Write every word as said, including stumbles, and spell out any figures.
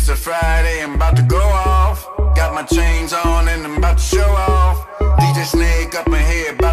It's a Friday, I'm about to go off. Got my chains on and I'm about to show off. D J Snake up in here.